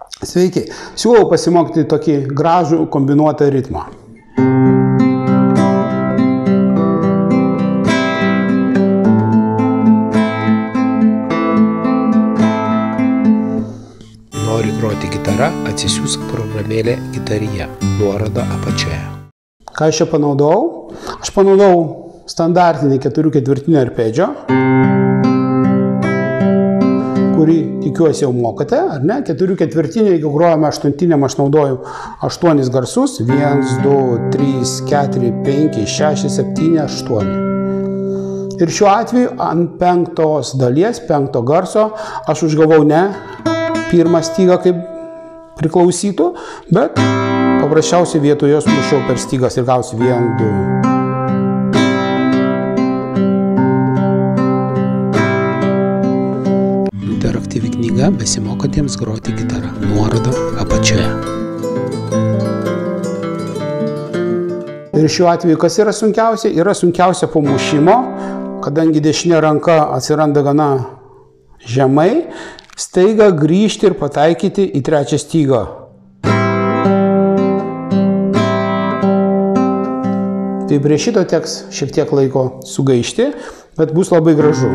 Sveiki, siūlau pasimokyti tokį gražų kombinuotą ritmą. Nori groti gitarą, atsisiųsk programėlę Gitarija, nuoroda apačioje. Ką aš čia panaudojau? Aš panaudojau standartinį 4/4 arpedžio, kurį tikiuosi jau mokate, ar ne? 4/4, jeigu grojame 8, aš naudoju 8 garsus. 1, 2, 3, 4, 5, 6, 7, 8. Ir šiuo atveju ant 5 dalies, 5 garso, aš užgavau ne pirmą stygą, kaip priklausytų, bet paprasčiausiai vietoj jos mušiau per stygas ir gausiu 1, 2. Interaktyvi knyga besimokantiems groti gitarą, nuoroda apačioje. Ir šiuo atveju, kas yra sunkiausia? Yra sunkiausia po mušimo, kadangi dešinė ranka atsiranda gana žemai, staiga grįžti ir pataikyti į 3 stygą. Tai prie šito teks šiek tiek laiko sugaišti, bet bus labai gražu.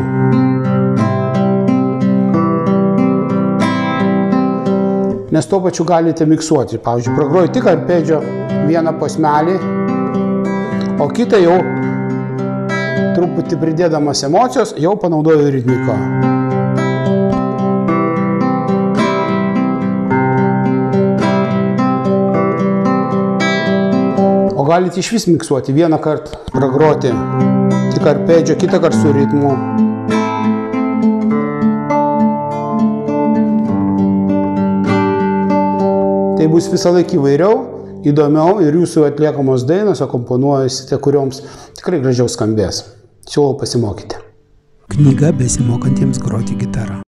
Nes tuo pačiu galite miksuoti. Pavyzdžiui, pragroju tik arpedžio vieną posmelį, o kitą jau truputį pridėdamas emocijos, jau panaudoju ritmiką. O galite iš vis miksuoti. Vieną kartą pragroti tik arpedžio, kitą kartą su ritmu. Tai bus visą laiką įvairiau, įdomiau ir jūsų atliekamos dainos akomponuojasite, kurioms tikrai gražiau skambės. Siūlau pasimokyti. Knyga besimokantiems groti gitarą.